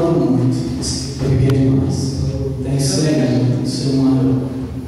falando muito. Isso é pequeno demais. Tem que ser, tem que ser uma.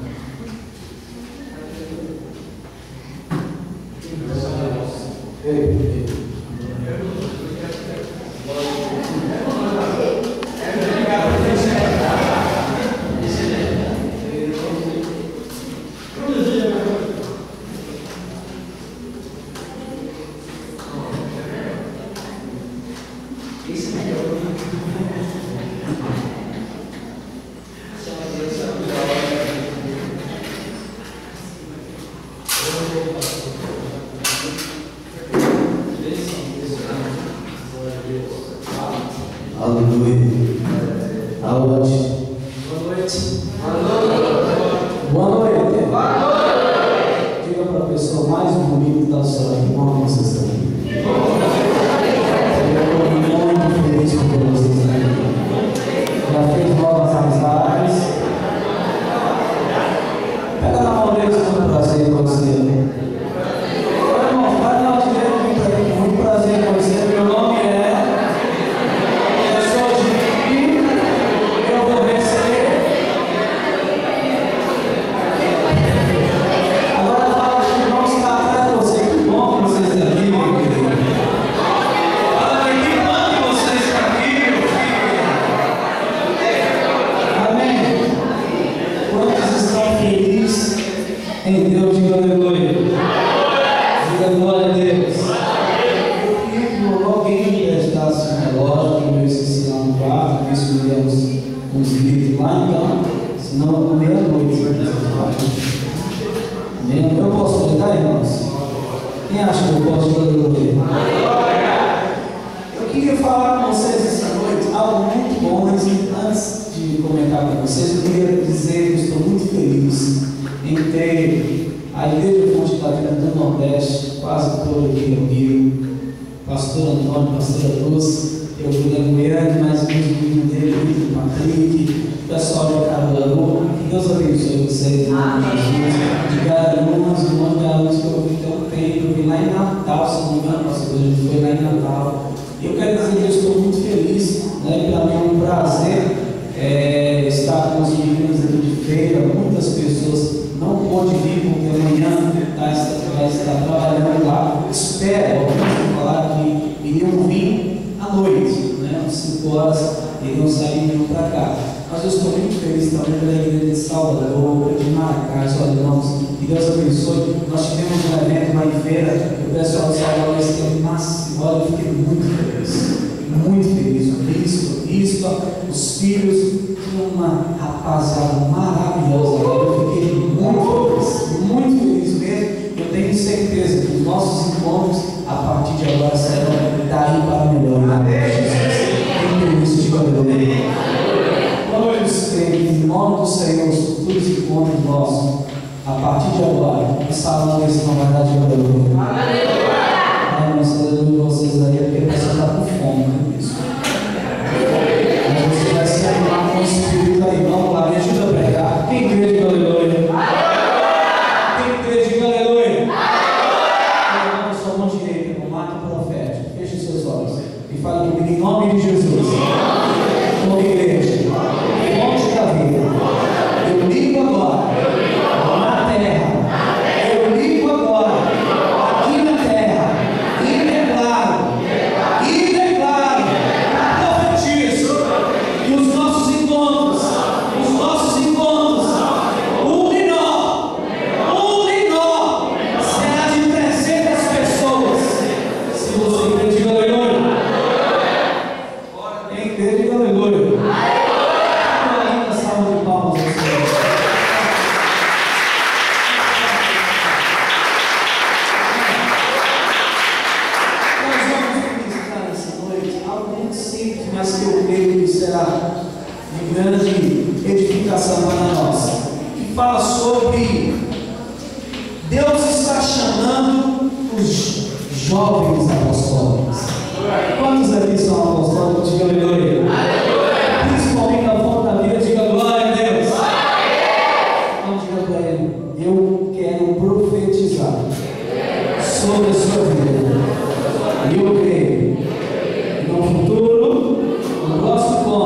Sobre a sua vida. E eu creio que no futuro, no próximo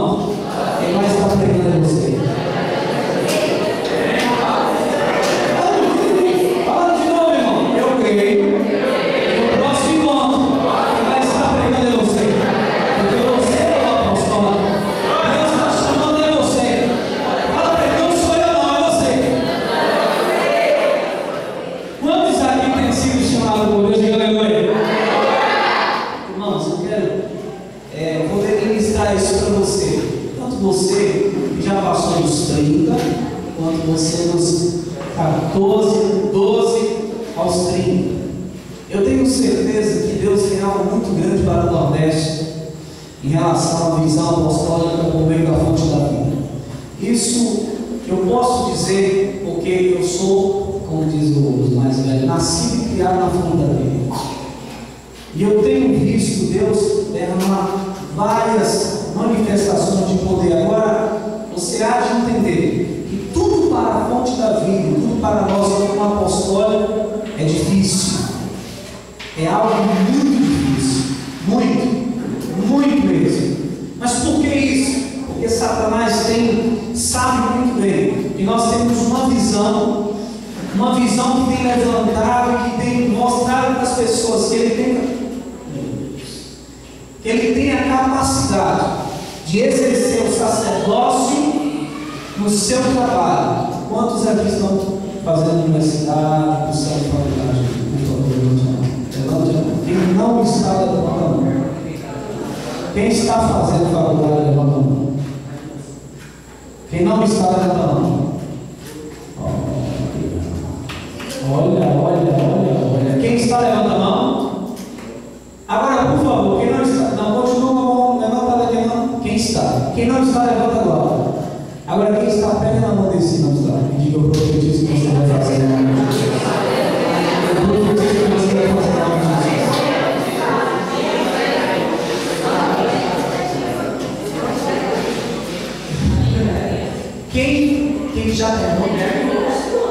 considerar isso para você. Tanto você que já passou dos 30, quanto você dos 14, 12 aos 30. Eu tenho certeza que Deus tem algo muito grande para o Nordeste em relação à visão apostólica por meio da fonte da vida. Isso eu posso dizer porque eu sou, como diz os mais velhos, nascido e criado na fonte da vida. E eu tenho visto Deus derramar várias manifestações de poder. Agora, você há de entender que tudo para a fonte da vida, tudo para nós como apostólico é difícil. É algo muito difícil. Muito mesmo. Mas por que isso? Porque Satanás sabe muito bem que nós temos uma visão que tem levantado e que tem mostrado para as pessoas que ele tem a capacidade de exercer o sacerdócio no seu trabalho. Quantos aqui estão fazendo universidade, cursando faculdade? Por favor, levante a mão. Quem não está, levanta a mão. Quem está fazendo faculdade, levanta a mão. Quem não está, levanta a mão. Olha. Quem está, levanta a mão. Agora, por favor, quem não está, não, continua com a mão, levanta daqui a mão. Quem está? Quem não está, levanta agora. Agora, quem está, pega na mão desse não está. E diga, eu profetizo que você vai fazer. Eu profetizo que você vai fazer. Quem já terminou?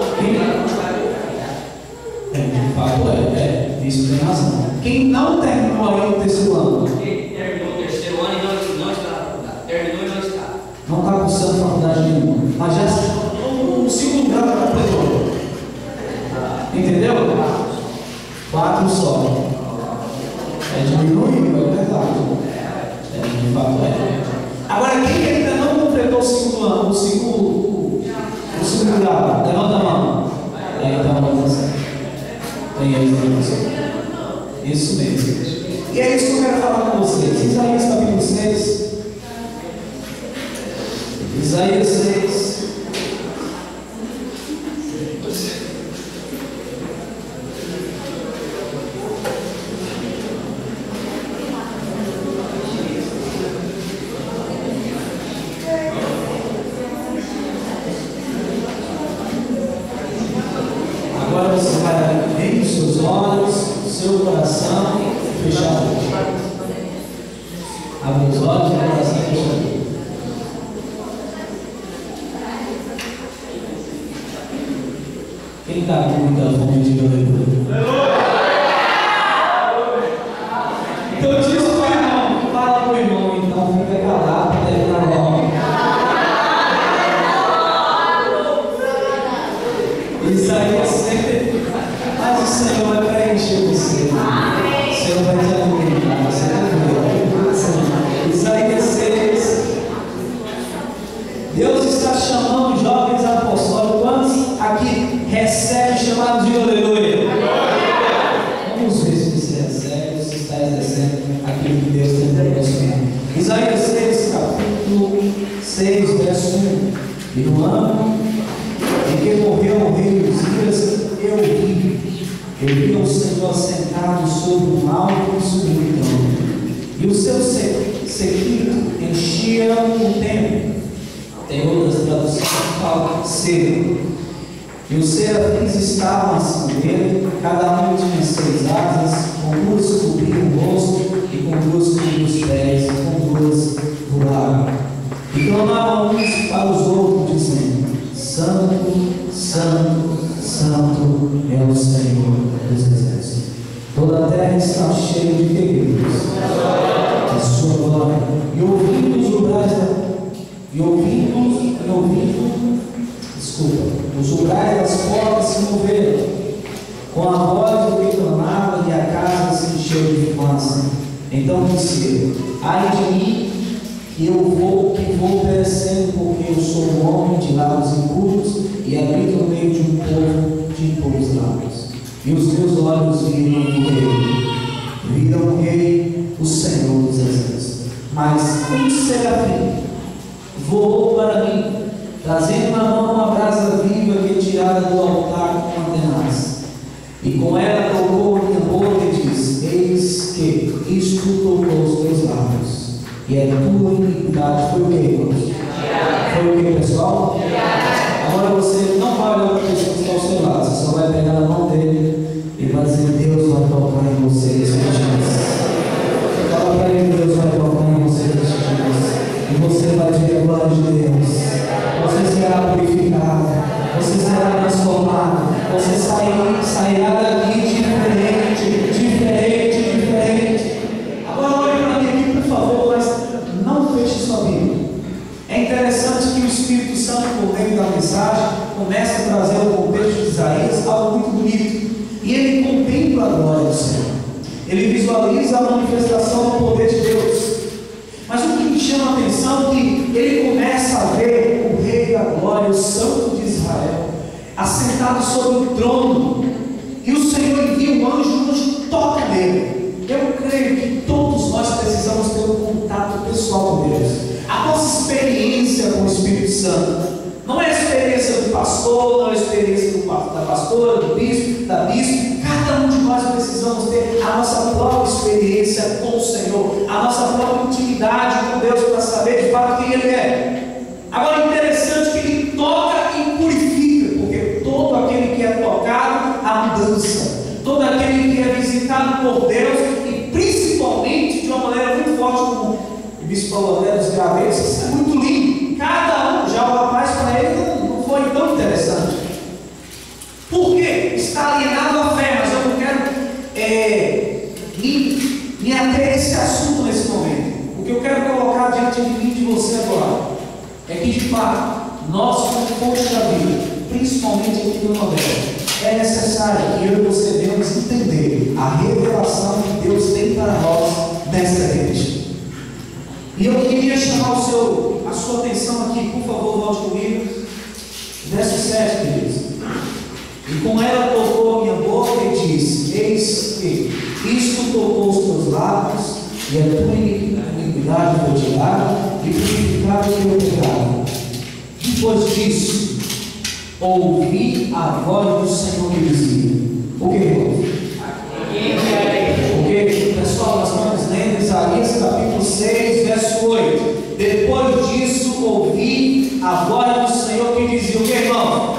De fato isso tem razão. Quem não terminou aí o terceiro ano? Quem terminou o terceiro ano e não está. Terminou e não está. Não está cursando faculdade nenhuma. Mas já o segundo grau já completou. Entendeu? 4 só. Diminuiu, é verdade. De fato Agora, quem ainda não completou o segundo ano, o segundo grau, levanta a mão. Então, vamos lá. Isso mesmo. E é isso que eu quero falar com vocês. Isaías capítulo 6. Isaías 6. Agora você vai abrir os seus olhos, seu coração e fechar a boca. Abre os olhos, o coração e fecha a boca. Quem está com muita fome, diga aleluia. Então eu disse para o irmão, fala para o irmão, então fica calado para terminar logo. Isaías sempre, mas o Senhor vai preencher você. O Senhor vai te alimentar. Você vai ver. Isaías 6. Deus está chamando jovens apostólicos. Quantos aqui recebem chamado de aleluia? Vamos ver se você recebe, se está exercendo aquilo que Deus tem para você. Isaías 6, capítulo 6, verso 1. E no ano em que morreu o rei Uzias, eu vi o Senhor sentado sobre um alto e sublime trono, e o seu séquito enchia o templo. Tem outras traduções que falam cedro. E os serafins estavam acima dele, cada um tinha 6 asas, com 2 cobriam o rosto, e com 2 cobriam os pés, e com 2 voavam. E clamavam uns para os outros, dizendo: Santo, Santo, Santo é o Senhor dos exércitos. Toda a terra está cheia de guerreiros. A sua glória. E ouvindo os umbrais os umbrais das portas se moveram, com a voz do que clamava, e a casa se encheu de fumaça. Então disse ele: ai de mim, que vou perecendo, porque eu sou um homem de lábios impuros e habito no meio de um povo de impuros lábios. E os meus olhos viram o Rei, o Senhor dos exércitos. Mas um serafim voou para mim, trazendo na mão uma brasa viva que é tirada do altar com tenaz. E com ela tocou a minha boca e disse: eis que isto tocou os teus lábios, e é tua iniquidade. Foi o que, irmãos? Foi o que, pessoal? Agora você não vai olhar para a pessoa que está ao seu lado, você só vai pegar na mão dele e vai dizer: Deus vai tocar em você nesse dia. Fala para ele: Deus vai tocar em você nesse dia. E você vai ver a glória de Deus. Você será purificado, você será transformado, você sairá daqui diferente. Agora olhe para mim aqui, por favor, mas não feche sua Bíblia. É interessante que o Espírito Santo, por meio da mensagem, começa a trazer o contexto de Isaías, algo muito bonito. E ele contempla a glória do Senhor. Ele visualiza a manifestação do poder de Deus. Mas o que me chama a atenção é que ele começa a ver o Rei da Glória, o Santo de Israel, assentado sobre o trono. E o Senhor envia um anjo toca nele. Eu creio que todos nós precisamos ter um contato pessoal com Deus. A nossa experiência com o Espírito Santo não é a experiência do pastor, não é a experiência da pastora, do bispo, da bispo. Cada um de nós precisamos ter a nossa própria experiência com o Senhor, a nossa própria intimidade com Deus, para saber de fato quem Ele é. Agora é interessante que Ele toca e purifica, porque todo aquele que é tocado, há mudança. Todo aquele que é visitado por Deus, e principalmente de uma maneira muito forte, como o bispo falou, né, dos gravetos, isso é muito lindo. Cada um, já o rapaz para ele não foi tão interessante. Por quê? Está alienado à fé, mas eu não quero me ater a esse assunto nesse momento. O que eu quero colocar diante de mim e de você agora é que, de fato, nós, como povo da vida, principalmente aqui no Nordeste, é necessário que eu e você devemos entender a revelação que Deus tem para nós nesta igreja. E eu queria chamar a sua atenção aqui, por favor, volte comigo, verso 7, queridos. E com ela tocou a minha boca e disse: eis que isto tocou os teus lábios, e a tua iniquidade foi tirada, e purificado o teu pecado. Depois disso, ouvi a voz do Senhor que dizia: o que, irmãos? Porque, pessoal, nós estamos lendo Isaías capítulo 6, verso 8. Depois disso, ouvi a voz do Senhor que dizia: o que, irmão?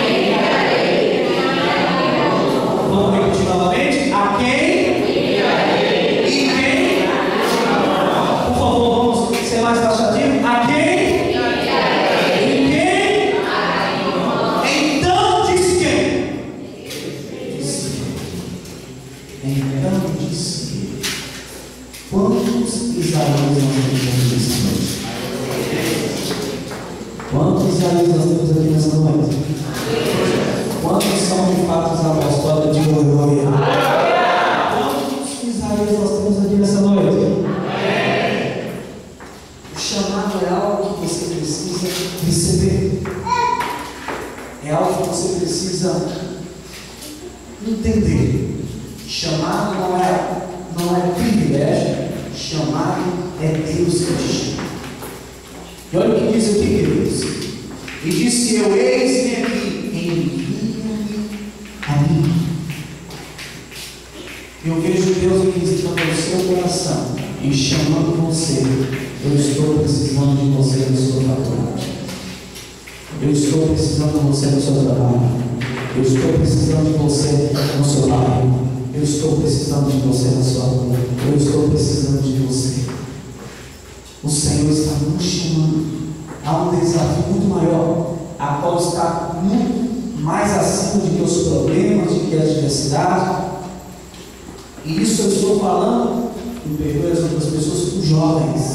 Vamos repetir novamente: a quem? E quem? Por favor, vamos ser mais taxativo. A quem? Quantos Isaías nós temos aqui nessa noite? Quantos são de fato os apóstolos de glória? Quantos Isaías nós temos aqui nessa noite? O chamado é algo que você precisa receber, é algo que você precisa entender. Chamado não é privilégio, chamado é Deus que te chama. E olha o que diz aqui, queridos. E disse eu: eis-me aqui, envia-me a mim. Eu vejo Deus visitando o seu coração e chamando você. Eu estou precisando de você no seu faculdade. Eu estou precisando de você no seu trabalho. Eu estou precisando de você no seu bairro. Eu estou precisando de você na sua rua. Eu estou precisando de você. O Senhor está nos chamando a um desafio muito maior, a qual está muito mais acima do que os problemas, do que a adversidade. E isso eu estou falando, me perdoe as outras pessoas, os jovens.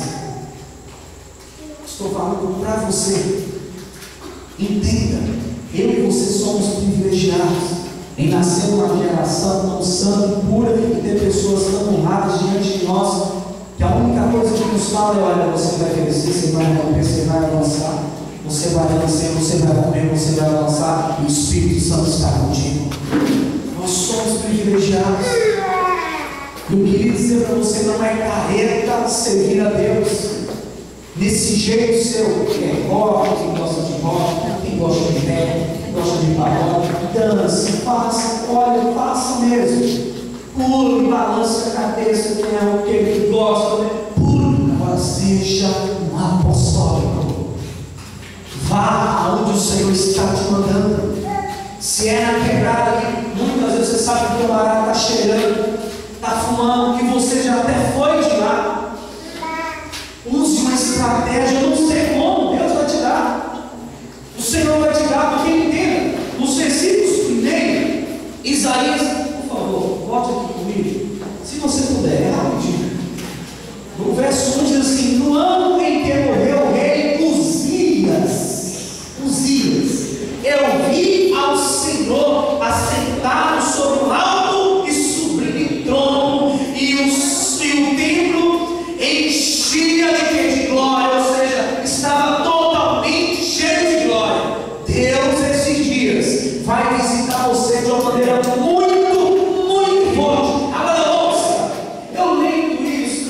Estou falando para você. Entenda, eu e você somos privilegiados em nascer numa geração tão santa e pura e ter pessoas tão honradas diante de nós, que a única coisa que nos fala é: olha, você vai crescer, você vai romper, você vai avançar, você vai vencer, você vai comer, você vai avançar, e o Espírito Santo está contigo. Nós somos privilegiados. E Eu queria dizer para você, não é careta servir a Deus desse jeito seu, que é rock, quem gosta de rock, quem gosta de rap, quem gosta de pagode, dance, faça, olha, faça mesmo. Pule, balance a cabeça, quem é o que ele gosta, né? Pule, agora seja um apostólico. Vá aonde o Senhor está te mandando. Se é na quebrada ali, muitas vezes você sabe que o camarada está cheirando, está fumando, que você já até foi de lá. Use uma estratégia, eu não sei como, Deus vai te dar. O Senhor vai te dar, porque entenda, nos versículos primeiro, Isaías, por favor, volte aqui comigo, se você puder, é rapidinho. No verso 1 diz assim: no ano em que morreu o rei Uzias, eu vi ao Senhor assentado sobre um alto e sublime trono, e o templo enchia de glória, ou seja, estava totalmente cheio de glória. Deus, esses dias, vai visitar você de uma maneira muito, muito forte. Agora ouça, eu lendo isso,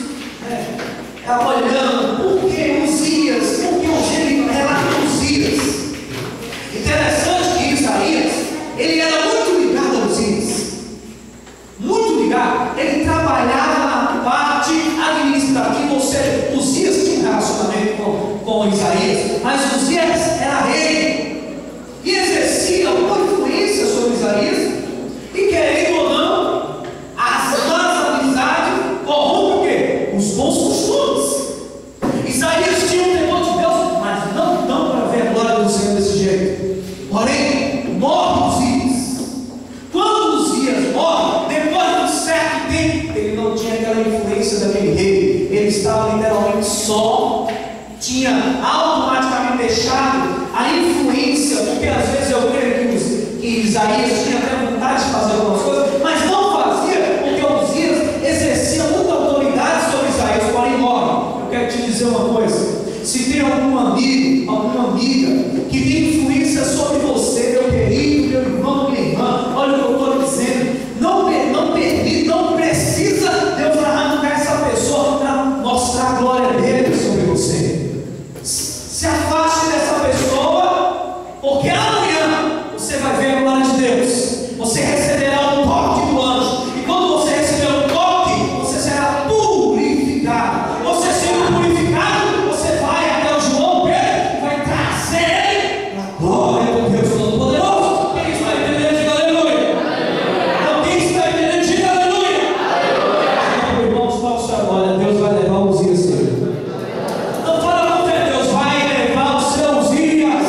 olhando, por que Uzias, por que o relato Uzias? Interessante que Isaías, ele era muito ligado a Uzias, muito ligado. Ele trabalhava na parte administrativa, ou seja, Uzias tinha um relacionamento com Isaías, mas Uzias era rei e exercia uma influência sobre Isaías, e querendo ou não, as más amizades corrompem o quê? Os bons costumes. Isaías tinha um temor de Deus, mas não para ver a glória do Senhor desse jeito. Porém, morre Uzias. Quando Uzias morre, depois de um certo tempo, ele não tinha aquela influência daquele rei, ele estava literalmente só, tinha automaticamente deixado a influência, porque às vezes eu creio que Isaías tinha até vontade de fazer algumas coisas, mas não fazia, porque Uzias exercia muita autoridade sobre Isaías. Porém, morre. Eu quero te dizer uma coisa: se tem algum amigo, alguma amiga que tem influência sobre você, meu querido, meu irmão, minha irmã, olha o que eu estou dizendo, não permite, não precisa Deus arrancar essa pessoa para mostrar a glória dele sobre você. Se afaste dessa pessoa, porque amanhã você vai ver a glória de Deus, você receberá um toque do anjo, e quando você receber um toque, você será purificado. Você sendo purificado, você vai até o João Pedro e vai trazer ele para a glória do Deus Todo-Poderoso. Quem está entendendo, diga aleluia. Não, quem está entendendo, diga aleluia. Meu irmão, está o seu glória, Deus vai levar o Uzias dele. Não fala com fé, Deus vai levar o seu Uzias,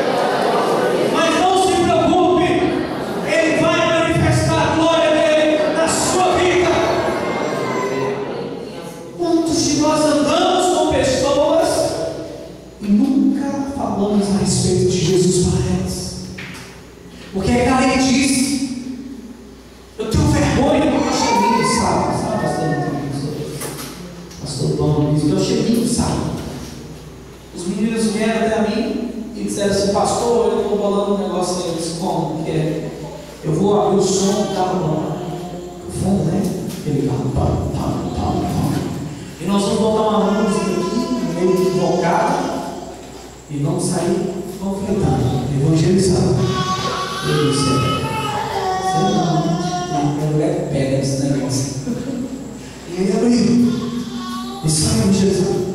mas não se preocupe, ele vai manifestar a glória dele na sua vida. Quantos de nós andamos com pessoas e nunca falamos a respeito de Jesus para elas? Porque é caretice. Eu tenho vergonha, eu achei lindo, sabe, pastor Paulo, eu achei lindo, sabe? Os meninos vieram até mim e disseram assim: pastor, eu estou bolando um negócio aí. Eu disse: como que é? Eu vou abrir o som do carro, o fundo, né? Ele e nós vamos botar uma música aqui, meio invocada, e vamos sair confrontando, evangelizando. Eu disse: sei não, a mulher pega esse negócio. E aí abriu, e saiu evangelizando.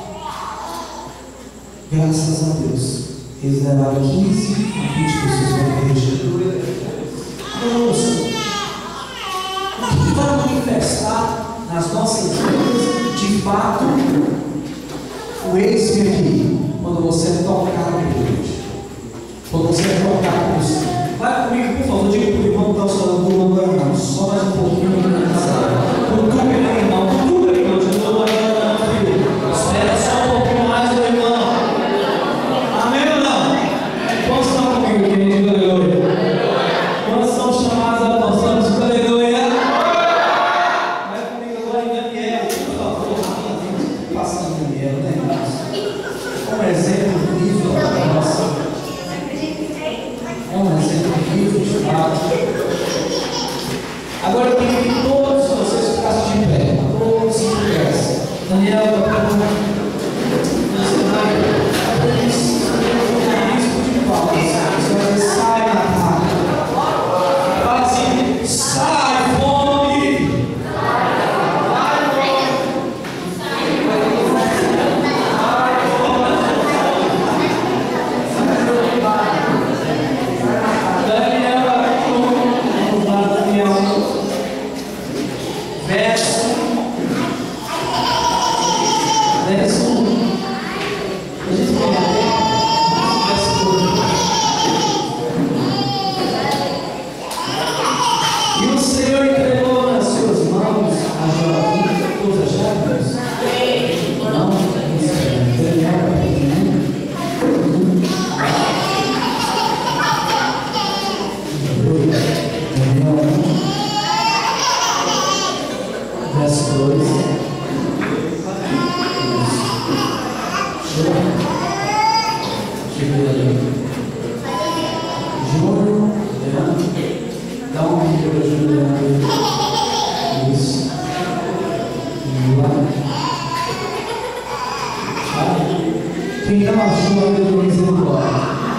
Graças a Deus, eles levaram 15 a 20 pessoas para a igreja. Ouça, o que vai manifestar nas nossas vidas, de fato, o eis-me aqui, quando você tocar a igreja, quando você tocar a Cristo. Vai comigo, por favor, diga para o irmão que está falando do mundo agora, só mais um pouquinho, por tudo, irmão, por tudo, irmão, de novo, espera só um pouquinho mais do irmão. Amém ou não? Quantos estão comigo, querido? Aleluia. Quantos são chamados a adoção? Aleluia. Vai comigo agora em Daniel, por favor, rapidamente. Passa em Daniel, né? Um exemplo vivo para nós. É um exemplo vivo de fato. Agora eu queria que todos vocês ficassem de Quem não achou ainda por misericórdia?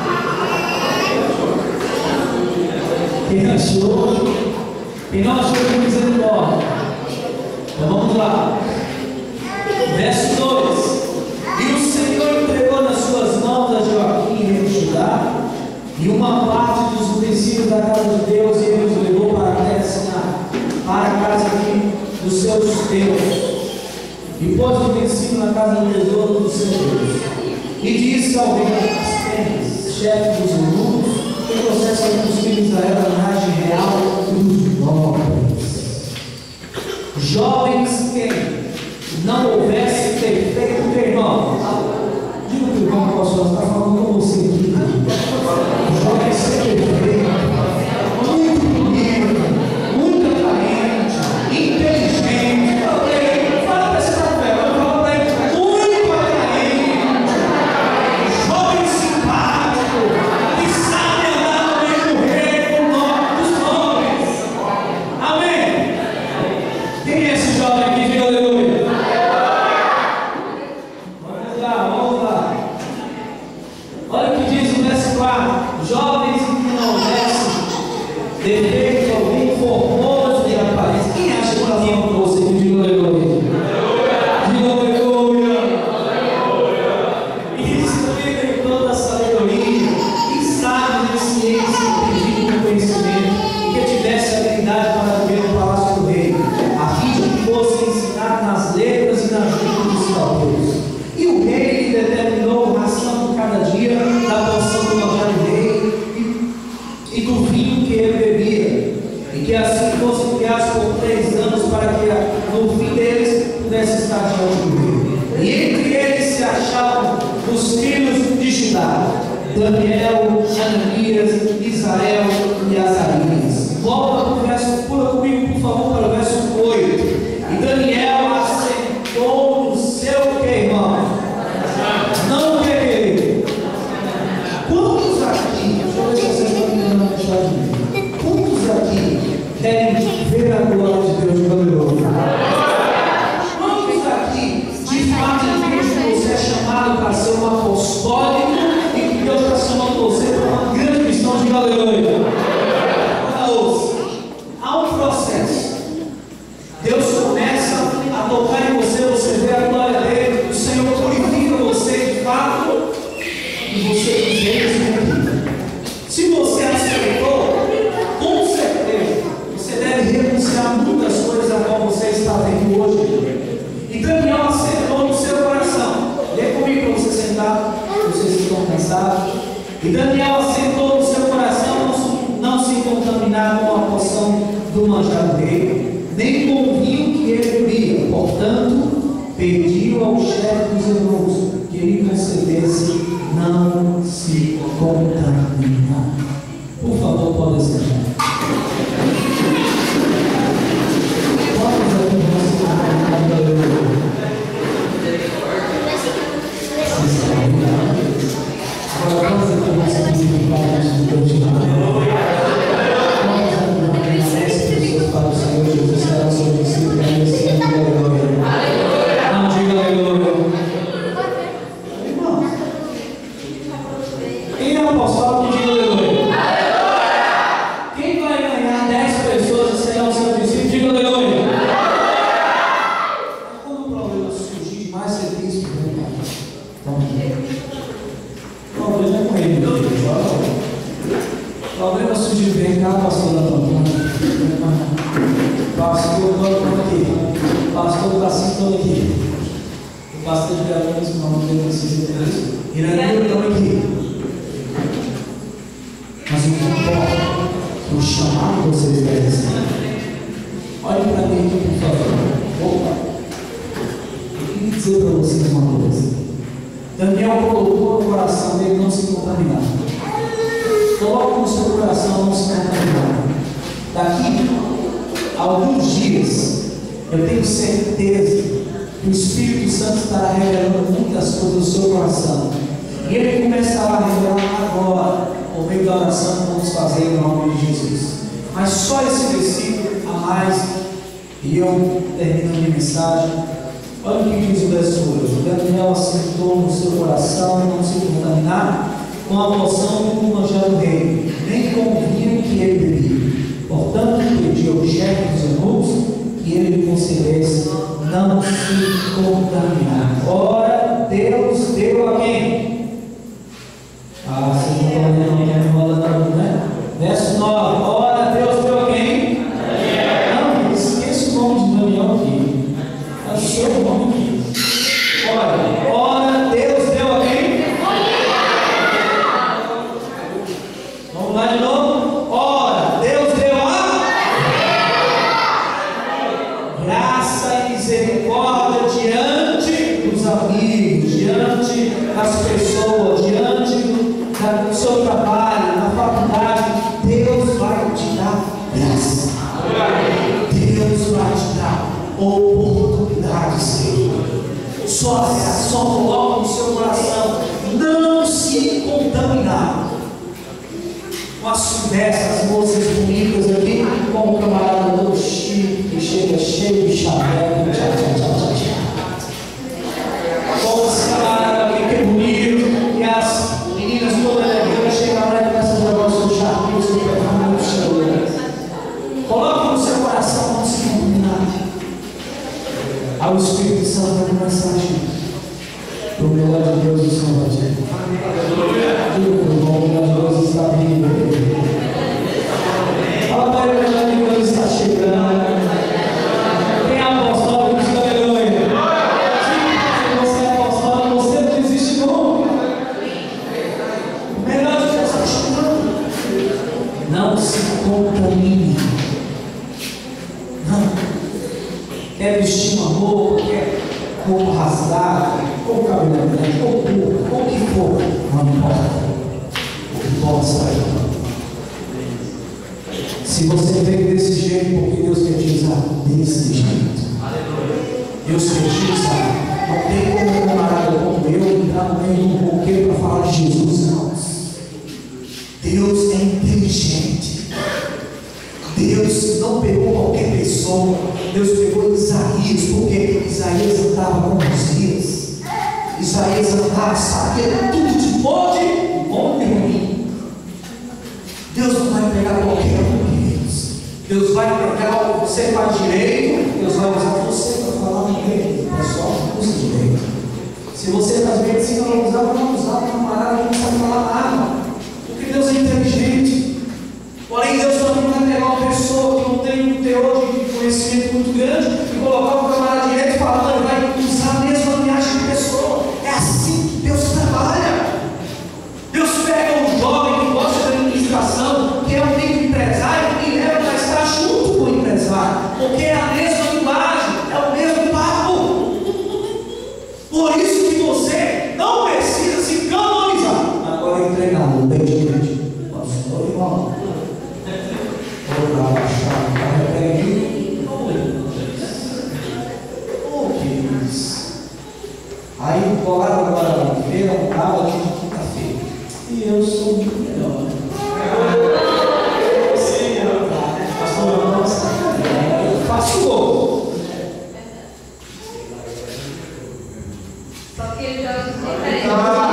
Quem achou? Quem não achou por misericórdia? Então vamos lá. Verso 2: E o Senhor entregou nas suas mãos a Joaquim, rei de Judá, e uma parte dos utensílios da casa de Deus, e ele os levou para a terra de Siná, para a casa dos seus deuses, e pôs o utensílio na casa do tesouro do seu Deus. E disse ao rei Aspenes, chefe dos eunucos, que trouxesse alguns filhos da linhagem real dos nobres, jovens que não houvesse perfeito irmão. Diga para o irmão, pastor, está falando com você aqui. Jovem sem perfeito, muito bonito, muito atraente, inteligente. Fala para esse café, fala para ele, muito atraente, jovem simpático, que sabe andar no meio do rei, dos homens. Amém? Quem é esse jovem aqui? Diga aleluia. Vamos lá. Olha o que diz o verso 4: Jovens que não houvesse defeito algum, formoso de aparência. Quem acha que nós vamos para você? Diga aleluia. Diga aleluia. E isso também tem toda a sabedoria, e sábios de ciência, pedindo de conhecimento, e que tivesse habilidade para viver no palácio do rei, a fim de que fosse ensinado nas letras e nas juntas dos caldeus. E o rei lhe determinou ração por cada dia da porção do manjar do rei e do vinho que ele bebia, e que assim fosse criados por 3 anos, para que no fim deles pudesse estar diante do rei. E entre eles se achavam os filhos de Judá: Daniel, Ananias, Israel e Azarias. Volta para o verso, pula comigo por favor para o verso 8. E Daniel assentou no seu irmão. Não querer. Quantos aqui, deixa eu ver se vocês estão entendendo a mensagem. Quantos aqui querem ver a glória de Deus de aleluia? Quantos aqui, de fato, você é chamado para ser um apostólico e que Deus está chamando você para uma grande missão de aleluia? Ouça, há um processo. Deus começa a tocar em você, você vê a glória dele, o Senhor purifica você de fato, e você diz: se você aceitou, com certeza você deve renunciar muitas coisas a qual você está vendo hoje. E Daniel aceitou no seu coração. Lê comigo para você sentar, vocês estão cansados. E Daniel aceitou no seu coração não se contaminar com a porção do manjar do rei, nem com o vinho que ele bebia. Portanto, pediu ao chefe dos eunucos que lhe concedesse não se contaminar. Por favor, pode sentar. Quantos aqui vão se contaminar? Agora, quantos aqui vão se purificar antes de Deus te dar? Para o Senhor Jesus será o seu discípulo e esse ano de aleluia. Não diga aleluia. Irmão, quem é o apóstolo que diga aleluia? Quem vai ganhar 10 pessoas e será o seu discípulo? Diga aleluia. Quando o problema surgir demais, você diz que não vai. O problema é com ele, meu Deus. O problema surgir bem cá, pastor Antônio. Pastor todo aqui, pastor está assim todo aqui, o pastor de Galinhas, o nome dele precisa ter isso, Irã todo aqui. Mas o que importa, o chamado que vocês merecem. Olhe para mim aqui, por favor. Opa, eu queria dizer para vocês uma coisa. Daniel colocou no coração dele não se contaminar. Coloque no seu coração não se contaminar. Daqui alguns dias, eu tenho certeza que o Espírito Santo estará revelando muitas coisas no seu coração. E ele começará a revelar agora, por meio da oração que vamos fazer em nome de Jesus. Mas só esse versículo a mais, e eu termino a minha mensagem. Olha o que diz o verso 8. Daniel assentou no seu coração não se contaminar com a porção do manjar do rei, nem com o vinho que ele bebia. Portanto, pediu ao chefe dos eunucos que ele lhe concedesse não se contaminar. Ora, Deus deu a quem? Vocês não estão lendo, né? Verso 9. Ora, Deus deu a quem? Não, esqueça o nome de Daniel aqui. É o seu nome aqui. Ora, Deus deu a quem? Vamos lá de novo. Ora, Deus deu a graça e misericórdia diante dos amigos, diante das pessoas, diante do seu trabalho, na faculdade. Deus vai te dar graça. Deus vai te dar oportunidade, Senhor. Só coloca no seu coração não se contaminar com as conversas, as moças bonitas aqui, com o camarada do Chico que chega cheio de chapéu, com esse camarada aqui que é bonito, e as meninas todas alegres chegam lá e começam a jogar o seu chapéu, o seu perfume, o seu. Coloque no seu coração não se contaminar. Aí o Espírito Santo vai começar a agir. Para o melhor de Deus e o Senhor vai agir. Diga para o irmão, o melhor de Deus está vindo. Fala para ele, o melhor de Deus está chegando. Quem é apostólico, diga aleluia. Se você é apostólico, você não desiste nunca. O melhor de Deus está chegando. Não se contamine. Não. Quer vestir uma roupa, quer roupa rasgada, ou cabelo grande, ou curto, ou o que for, não importa. O que possa ir. Se você veio desse jeito, porque Deus quer te usar desse jeito. Deus quer te usar. Não tem como um camarada como eu entrar no meio de um coqueiro para falar de Jesus, não. Deus é inteligente. Deus não pegou qualquer pessoa. Deus pegou Isaías, porque Isaías andava com Osias. Isaías andava, sabia tudo de bom e ruim. Deus não vai pegar qualquer um deles. Deus vai pegar você faz direito, Deus vai usar você para falar direito. Pessoal, não usa direito. Se você faz medicina, não usar um camarada que não sabe falar nada. Porque Deus é inteligente. Porém, Deus também vai pegar uma pessoa que não tem um teor de conhecimento muito grande e colocar um camarada direito falando, vai usar a mesma linhagem de pessoa. É assim que Deus trabalha. Deus pega um jovem que gosta da administração, que é um microempresário, e leva para estar junto com o empresário, porque é a mesma linguagem, é o mesmo papo. Por isso que você não precisa se canonizar. Agora entregado, bem de frente. Pastor, irmão. Aí colaram agora na feira, um carro aqui de quinta-feira. E eu sou muito melhor. Eu faço gol. Só que ele joga diferente.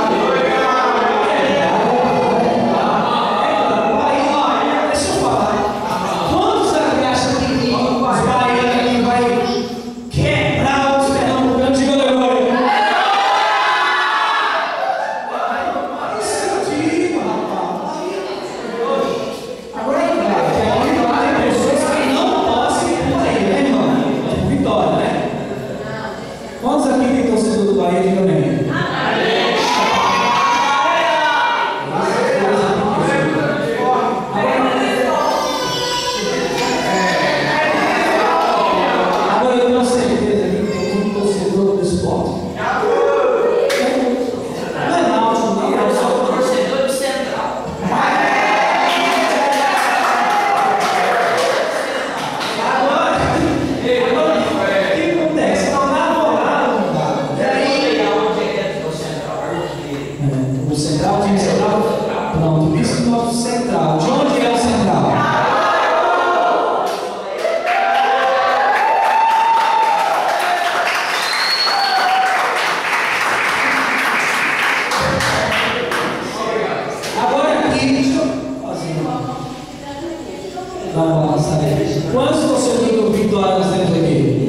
na nossa área. Quantos de vocês viram vitória nós temos aqui?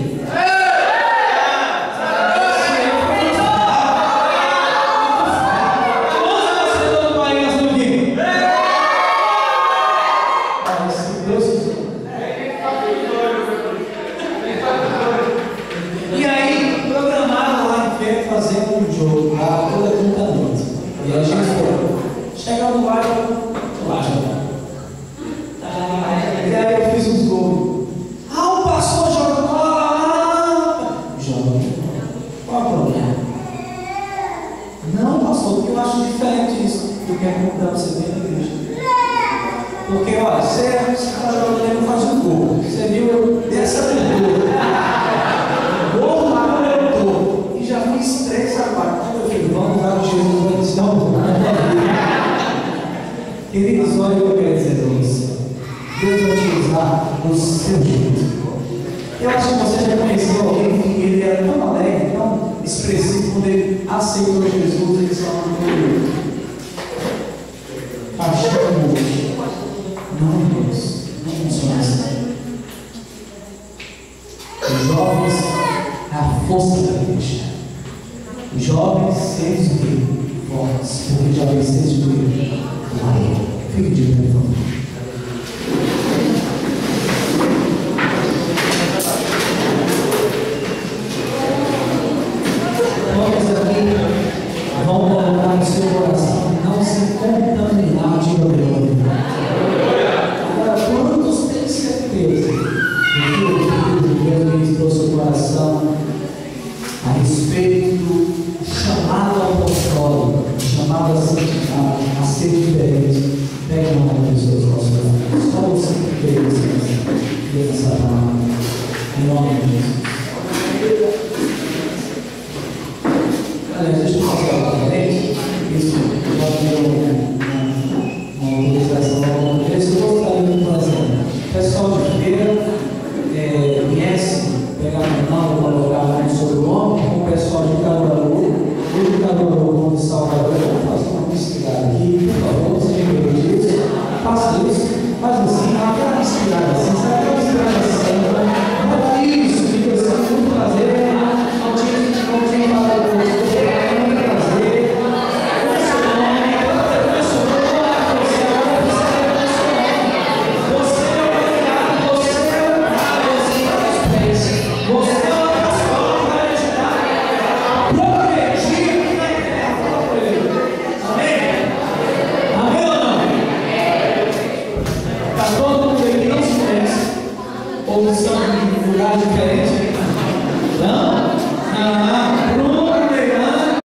Chegando lá, eu acho. E aí eu fiz uns gols. O pastor joga bola. Joga. Qual é o problema? Não, pastor, porque eu acho diferente isso do que é quando você vem na igreja. Porque, olha, você está jogando e não faz um gol. Você viu, eu dessa abertura. Gol lá no eu tô. E já fiz 3 agora. Meu filho, vamos dar o Jesus na lição. Queridos, olha o que eu quero dizer para você. Deus vai te usar no seu jeito. Eu acho que você já conheceu alguém que ele era tão alegre, tão expressivo, quando ele aceitou Jesus, ele só não paixão hoje. Não, Deus, não funciona assim. Os jovens, a força da igreja. Os jovens, sejam fortes, porque jovens sejam glória. Fique de pé, por favor.